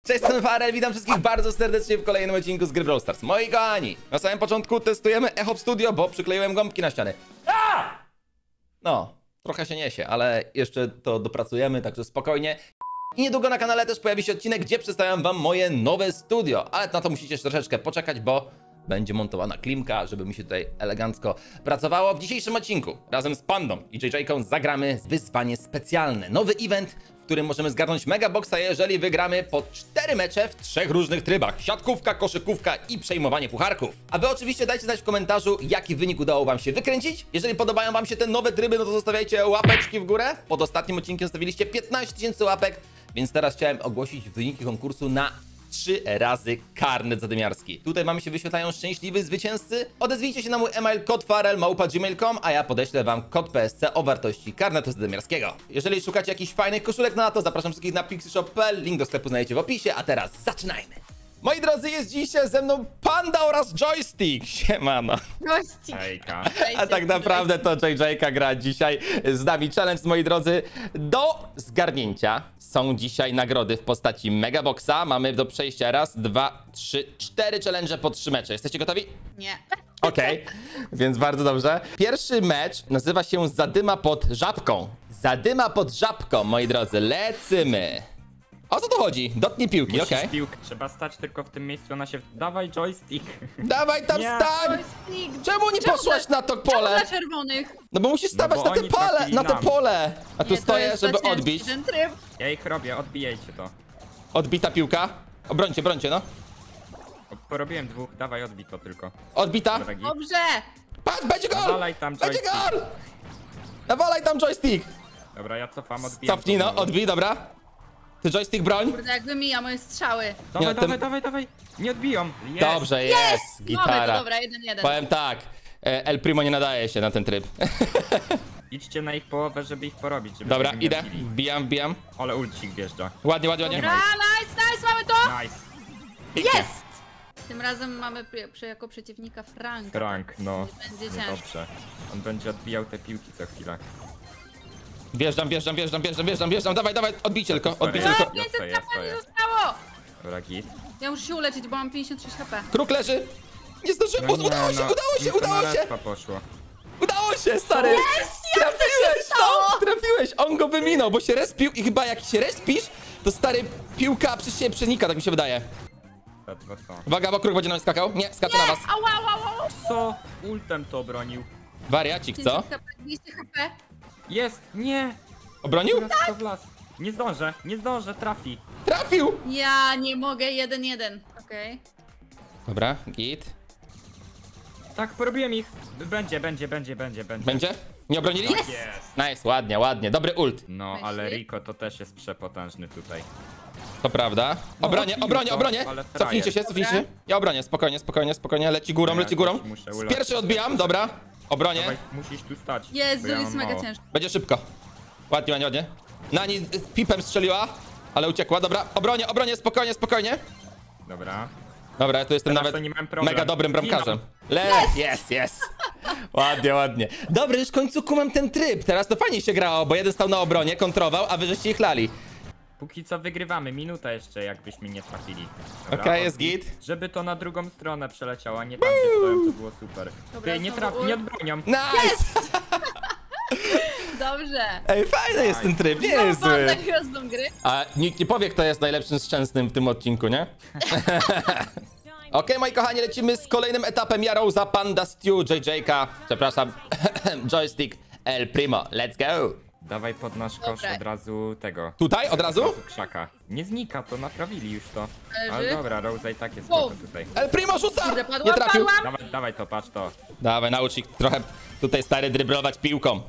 Cześć, jestem Farel, witam wszystkich bardzo serdecznie w kolejnym odcinku z gry Brawl Stars. Moi kochani, na samym początku testujemy Echo w studio, bo przykleiłem gąbki na ściany. No, trochę się niesie, ale jeszcze to dopracujemy, także spokojnie. I niedługo na kanale też pojawi się odcinek, gdzie przedstawiam wam moje nowe studio, ale na to musicie troszeczkę poczekać, bo będzie montowana klimka, żeby mi się tutaj elegancko pracowało. W dzisiejszym odcinku razem z Pandą i JJ-ką zagramy wyzwanie specjalne. Nowy event, w którym możemy zgarnąć Megaboxa, jeżeli wygramy po 4 mecze w 3 różnych trybach. Siatkówka, koszykówka i przejmowanie pucharków. A wy oczywiście dajcie znać w komentarzu, jaki wynik udało wam się wykręcić. Jeżeli podobają wam się te nowe tryby, no to zostawiajcie łapeczki w górę. Pod ostatnim odcinkiem zostawiliście 15 000 łapek, więc teraz chciałem ogłosić wyniki konkursu na 3 razy karnet zadymiarski. Tutaj mamy się wyświetlają szczęśliwi zwycięzcy. Odezwijcie się na mój email kodfarel@gmail.com, a ja podeślę wam kod PSC o wartości karnetu zadymiarskiego. Jeżeli szukacie jakichś fajnych koszulek na to, zapraszam wszystkich na pixyshop.pl, link do sklepu znajdziecie w opisie, a teraz zaczynajmy! Moi drodzy, jest dzisiaj ze mną Panda oraz Joystick. Siemano. Joystick. Hejka. A tak naprawdę to JJ-ka gra dzisiaj z nami. Challenge, moi drodzy, do zgarnięcia są dzisiaj nagrody w postaci Megaboxa. Mamy do przejścia raz, 2, 3, 4 challenge po 3 mecze. Jesteście gotowi? Nie. Okej, więc bardzo dobrze. Pierwszy mecz nazywa się Zadyma pod żabką. Zadyma pod żabką, moi drodzy, lecimy. O co tu chodzi? Dotknij piłki, okej. Piłkę. Trzeba stać tylko w tym miejscu, ona się... Dawaj joystick. Dawaj tam Nie. stań! Joystick. Czemu nie poszłaś na to Czemu pole? dla czerwonych? No bo musisz stawać bo na te oni pole, trafili na te nam. pole. A tu Nie, to stoję, jest za żeby ciężki odbić. ten tryb. Ja ich robię, odbijajcie to. Odbita piłka. Obrońcie, brońcie, no. Porobiłem dwóch, dawaj odbij to tylko. Odbita. Dragi. Dobrze. Patrz, będzie gol! Nawalaj tam Będzie joystick. gol! Nawalaj tam joystick! Dobra, ja cofam, odbijam. Cofnij, to no, znowu. odbij, dobra. Ty joystick broń. Kurde, jak wymija moje strzały. Dawaj, Nie, dawaj, tym- dawaj. Nie odbiją. Jest. Dobrze, jest! Mamy to, Gitara. dobra, 1-1. Powiem tak, El Primo nie nadaje się na ten tryb. Idźcie na ich połowę, żeby ich porobić. Żeby Dobra, żeby nie idę. odbili. Wbijam. Ale ulcik wjeżdża. Ładnie, ładnie, ładnie. Dobra, nice, mamy to! Nice. Pięknie. Jest! Tym razem mamy jako przeciwnika Franka. Frank, no. Będzie ciężko. Dobrze. On będzie odbijał te piłki co chwilę. Wjeżdżam. Dawaj, odbijcie tylko, odbijcie Ja tylko. 500 stoję, HP stoję. mi zostało! Dobra, git. Ja muszę się uleczyć, bo mam 56 HP. Kruk leży. Nie zdążyłem, No nie, udało się, no, mi to udało na się. respa poszło. Udało się, stary! Trafiłeś, no! Trafiłeś! On go wyminął, bo się respił i chyba jak się respisz, to stary piłka przez ciebie przenika, tak mi się wydaje. Ledwo co. Uwaga, bo kruk będzie na mnie skakał. Nie, skacze na was. Ała. Co? Ultem to obronił. Wariacik, 500 co? HP, 200 HP. Jest! Nie! Obronił? Teraz to w las. Nie zdążę, trafi. Trafił! Ja nie mogę, 1-1. Okej. Dobra, git. Tak, porobiłem ich. Będzie. Będzie? Nie obronili? Jest! Nice, ładnie. Dobry ult. No, Myśli? ale Rico to też jest przepotężny tutaj. To prawda. No, Obronię. ale Cofnijcie się. Ja obronię, spokojnie. Leci górą. Ja jakoś muszę Z uleczyć. pierwszy odbijam, dobra. Obronię. Dawaj, musisz tu stać. Jezu, bo ja jest mam mega mało. ciężko. Będzie szybko. Ładnie. Nani pipem strzeliła, ale uciekła. Dobra, obronię, spokojnie. Dobra. Dobra, ja tu jestem Teraz nawet to nie mam problem. mega dobrym bramkarzem. Jest. Ładnie. Dobry, już w końcu kumam ten tryb. Teraz to fajnie się grało, bo jeden stał na obronie, kontrował, a wy żeście ich lali. Póki co wygrywamy, minuta jeszcze jakbyśmy nie trafili. Dobra, Okej, jest odbij. git. Żeby to na drugą stronę przeleciało, a nie tam gdzie stoją, to było super. Dobra, Ty, nie znowu nie ult. odbronią. Nice! Dobrze. Ej, fajny jest ten tryb, nie jest Mam zły. tak gwiazdą gry. A nikt nie powie, kto jest najlepszym szczęsnym w tym odcinku, nie? Okej, moi kochani, lecimy z kolejnym etapem. Ja Rosa, Panda, Stew, JJ-ka, przepraszam, Joystick, El Primo. Let's go! Dawaj pod nasz kosz Dobra. od razu tego. Tutaj, od razu? Krzaka. Nie znika, to naprawili już to. Leży. Ale dobra, Rosa i tak jest Wow. spoko tutaj. El Primo rzuca! Kurde, Nie padłam. trafił. Dawaj to, patrz to. Dawaj, naucz ich trochę tutaj stary dryblować piłką.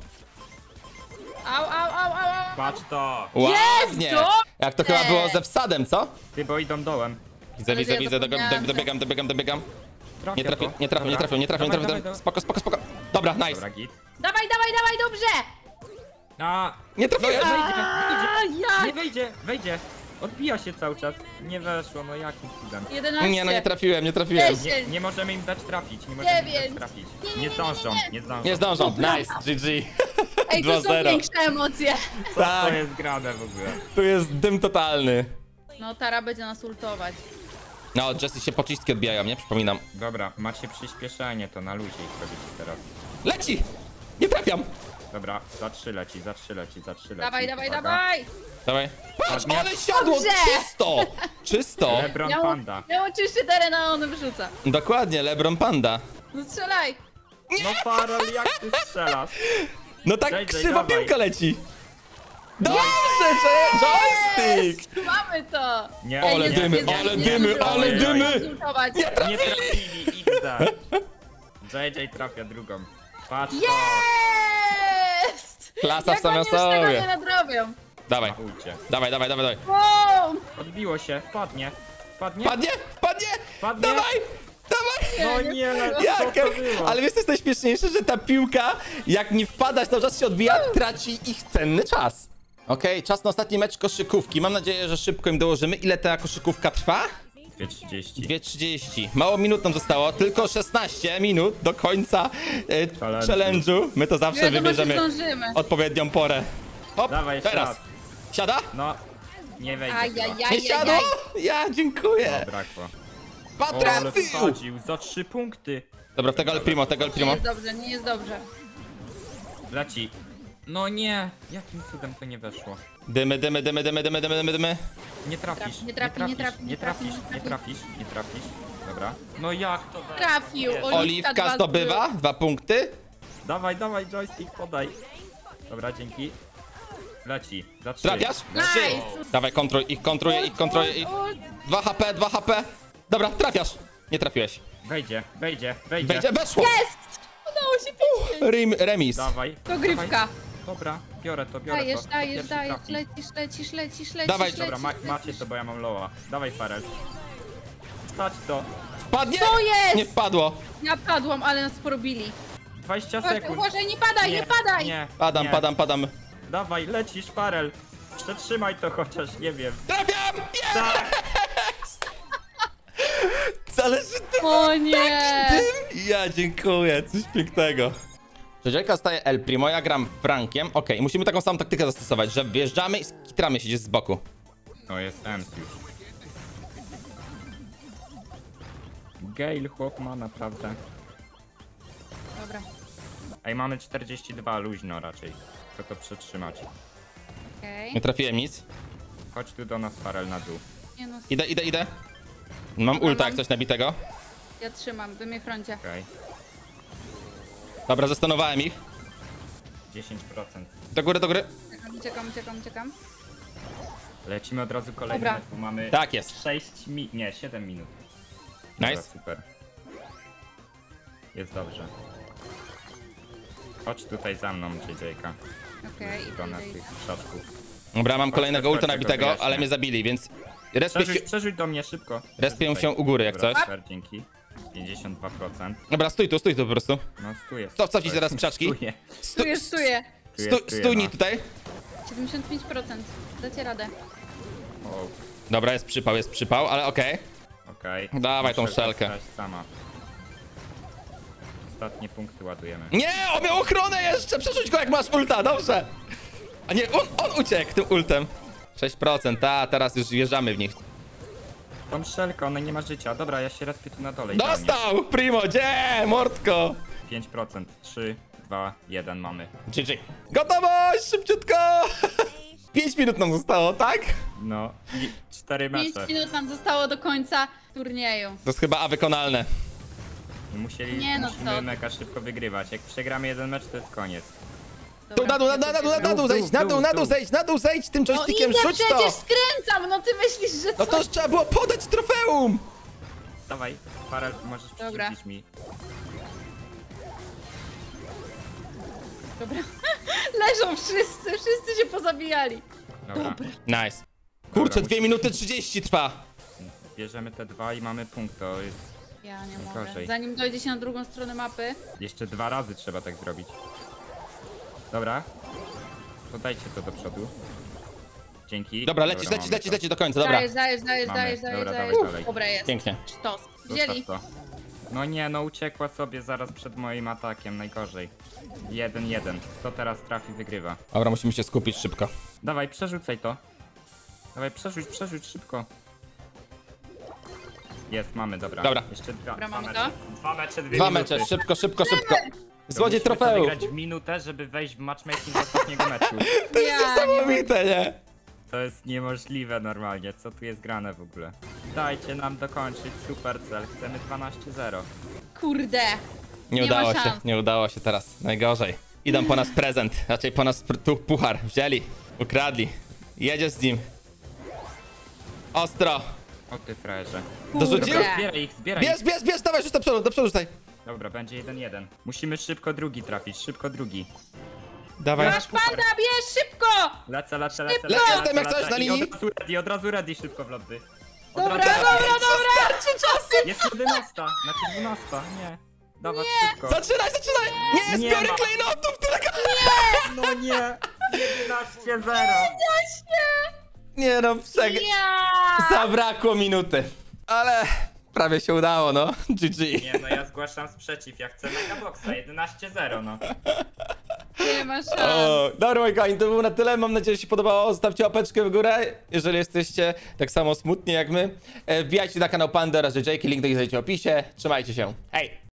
Au. Patrz to! Ładnie! dobrze! Jak to chyba było ze wsadem, co? Ty, bo idą dołem. Widzę, Ale ja zapomniałam, dobiegam. Trafię Nie trafię. Dawaj. Spoko. Dobra, nice. Dobra, git. Dawaj, dobrze. A, Nie trafiłem! nie wejdzie. Odbija się cały czas. Nie weszło, no jakim cudem. 11. Nie, no nie trafiłem. Nie możemy im dać trafić, Nie zdążą. Nie zdążą. Nice, GG. Ej, tu są 2-0. większe emocje. Co Tak. to jest grane w ogóle? Tu jest dym totalny. No, Tara będzie nas ultować. No, Jessie się pociski odbijają, nie? Przypominam. Dobra, macie przyspieszenie, to na luzie ich robicie teraz. Leci! Nie trafiam! Dobra, za 3 leci, za 3 leci, za 3 leci. Dawaj, dawaj, Uwaga. dawaj! Dawaj. Patrz, Ładnie. ale siadło! Dobrze! Czysto! Czysto! LeBron Miał, Panda. miał oczywiście teren, a on wrzuca. Dokładnie, LeBron Panda. No strzelaj! No Farel, jak ty strzelasz? No tak JJ, krzywo dawaj. piłka leci. Dobrze, joystick! Mamy to! Nie, Ale nie, dymy, nie, ale nie, dymy, nie, ale nie, dymy! Ultować. Nie trafili, XD. JJ trafia drugą. Patrz to. Jest! Klasa w Jak oni samym już tego nie sobie. nadrobią? Dawaj, Na ulcie. dawaj, dawaj, dawaj, dawaj. Wow! Odbiło się, wpadnie. Wpadnie? Wpadnie, wpadnie! Wpadnie? Dawaj, dawaj! No nie, no co Jak? to było? Ale wiesz co jest najśmieszniejsze, że ta piłka, jak nie wpadać, cały czas się odbija, traci ich cenny czas. Okej, czas na ostatni mecz koszykówki. Mam nadzieję, że szybko im dołożymy. Ile ta koszykówka trwa? 2:30. 2:30. Mało minut nam zostało, tylko 16 minut do końca Challenge'u. challenge'u. My to zawsze Wiadomo, czy wybierzemy zdążymy. odpowiednią porę. Hop, Dawaj, jeszcze teraz. raz. Siada? No, nie wejdzie. chyba. Nie siadło? Ja dziękuję. Brakło. Ale Potrafił! wsadził za 3 punkty. Dobra, tego El Primo, tego El Nie Primo. jest dobrze, nie jest dobrze. Leci. No nie, jakim cudem to nie weszło? Dymy, dymy, dymy, dymy, dymy, dymy, dymy, dymy. Nie trafisz, Nie trafi, nie trafi, nie nie trafi, trafisz, nie nie trafi. trafisz, nie trafisz. Dobra. No jak to weszło? Trafił. Jest. Oliwka dwa zdobywa 2 punkty. Dawaj, dawaj, joystick, podaj. Dobra, dzięki. Leci, za 3. Trafiasz? Nice. Dawaj, kontruj ich, kontruję ich, kontruję ich. 2 HP, 2 HP. Dobra, trafiasz. Nie trafiłeś. Wejdzie, wejdzie, wejdzie. Wejdzie, weszło. Jest! Udało się pięć. Remis. Dawaj. Dogrywka. dawaj. Dobra, biorę to, biorę Dajesz, to. dajesz, Pierwszy dajesz, trafi. lecisz, lecisz. Dawaj. Dobra, macie to, bo ja mam loa. Dawaj, Farel. Wstać to. Wpadnie? Co jest? Nie wpadło. Ja padłam, ale nas porobili. 20 Uważaj, sekund. uważaj, nie padaj, nie padaj! Nie, Padam, nie. padam, padam. Dawaj, lecisz, Farel. Przetrzymaj to chociaż, nie wiem. Trafiam! Nie! Tak. Ale że ty... O nie! Ja dziękuję, coś pięknego. Rzeźelka staje El Primo, ja gram Frankiem. Okej, musimy taką samą taktykę zastosować, że wjeżdżamy i skitramy się gdzieś z boku. No jest Ems już. Gale chłop ma naprawdę. Dobra, Ej, mamy 42, luźno raczej. Chcę to przetrzymać. okej. Nie trafiłem nic. Chodź tu do nas, Farel, na dół. Nie no, Idę. Mam ulta jak coś nabitego. ja trzymam, wy mnie chroncie. Okej. Dobra, zastanowałem ich. 10%. Do góry. Uciekam. Lecimy od razu kolejny, Dobra. bo mamy Tak jest. 7 minut. Nice. Dobra, super. Jest dobrze. Chodź tutaj za mną, JJ-ka. Okej, Do nas idę. tych krzaczków. Dobra, mam kolejnego ulta tego nabitego, wyjaśnię. ale mnie zabili, więc... Przerzuć do mnie szybko. Respię się u góry jak Dobra, coś. super, dzięki. 52%. Dobra, stój tu po prostu. No stój. Cofnij teraz krzaczki. Stój. Czuję. Stój no. tutaj. 75%. Dacie radę. O, Dobra, jest przypał, ale okej. okej. Dawaj tą Muszę szelkę. zostać sama. Ostatnie punkty ładujemy. Nie, on miał ochronę jeszcze! Przerzuć go jak masz ulta, dobrze! A nie, on uciekł tym ultem. 6%, teraz już wjeżdżamy w nich. Tą szelkę, ona nie ma życia. Dobra, ja się respię tu na dole. idealnie. Dostał! Primo, gdzie? Mordko! 5%. 3, 2, 1 mamy. GG. Gotowość! Szybciutko! 5 minut nam zostało, tak? No i 4 5 mecze. minut nam zostało do końca turnieju. To jest chyba A wykonalne. Nie no, Musimy co? mega szybko wygrywać. Jak przegramy jeden mecz, to jest koniec. Tu na dół zejdź, na dół zejdź tym No joystickiem, idę, rzuć to! przecież skręcam, no ty myślisz, że No co? to już trzeba było podać trofeum! Dawaj, Farel, możesz Dobra. przerzucić mi. Dobra. Leżą wszyscy się pozabijali. Dobra. Nice. Kurczę, Dobra, 2 minuty 30 trwa. Bierzemy te 2 i mamy punkt. To jest... Ja nie Najgorzej. mogę. Zanim dojdzie się na drugą stronę mapy. Jeszcze 2 razy trzeba tak zrobić. Dobra. Podajcie to do przodu. Dzięki. Dobra, mamy lecisz to. do końca, dobra. Dajesz. Mamy. Dobra, dawaj dalej. Dobra, jest. Pięknie. Sztos. Zostaw Wzięli. to. No nie, no uciekła sobie zaraz przed moim atakiem, najgorzej. 1-1. Kto teraz trafi, wygrywa. Dobra, musimy się skupić szybko. Dawaj, przerzucaj to. Dawaj, przerzuć szybko. Jest, mamy, dobra. Dobra. Jeszcze Dobra, mamy mecze. to? 2 mecze, 2 Dwa minuty. mecze, szybko. Złodziej Musimy to trofeów. wygrać w minutę, żeby wejść w matchmaking do ostatniego meczu. To jest niesamowite, nie? To jest niemożliwe normalnie, co tu jest grane w ogóle. Dajcie nam dokończyć super cel, chcemy 12-0. Kurde. Nie Nie udało ma się, szans. nie udało się teraz. Najgorzej. Idą po nas prezent, raczej po nas tu puchar. Wzięli, ukradli. Jedziesz z nim. Ostro. O ty frajerze. Dorzucił? Kurde. Zbieraj ich, zbieraj ich. Bierz, dawaj, rzuć do przodu rzucaj. Dobra, będzie 1-1. Musimy szybko drugi trafić, szybko drugi. Dawaj. Masz panda, bierz szybko! Lecę. Jestem jak coś na linii. I od razu ready szybko w lobby. Od Dobra, razu- dobra. Jest 11, znaczy 12, nie. Dawać szybko. Zaczynaj! Nie, Nie zbiory ma. klejnotów, tylko... No nie! 11-0. Nie no, Ja! zabrakło minuty. Ale prawie się udało, no. GG. Nie, no ja zgłaszam sprzeciw, ja chcę Megaboxa 11-0, no. Nie ma szans. O, dobra, moi kochani, to było na tyle. Mam nadzieję, że się podobało. Zostawcie łapeczkę w górę, jeżeli jesteście tak samo smutni jak my. Wbijajcie na kanał Pandy oraz JJ, link do nich znajdziecie w opisie. Trzymajcie się. Hej!